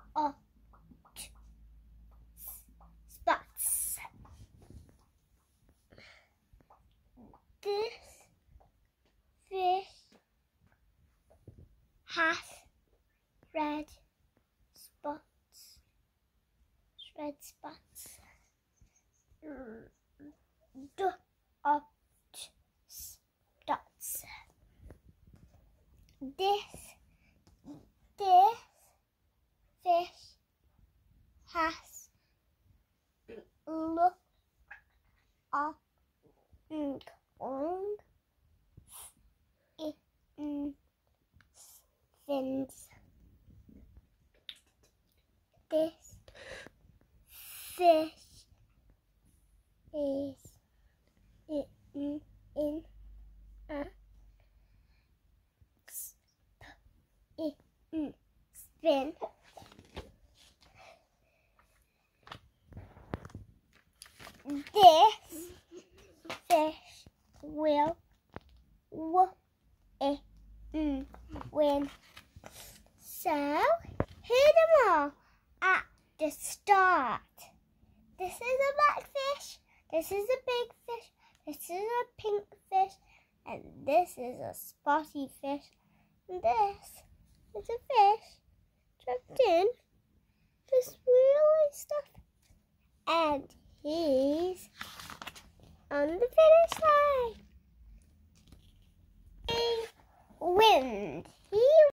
of spots. This fish has red spots. Red spots. Of dots. This fish has long fins. This fish is in a spin. This fish will win. So, hear them all at the start. This is a black fish, this is a big fish, this is a pink fish, and this is a spotty fish, and this is a fish trapped in this really stuff. And he's on the finish line.